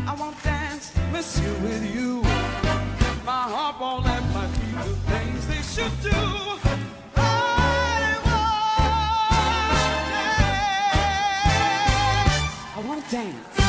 I want to dance, miss you with you. My heart won't let my feet do things they should do. I want to dance.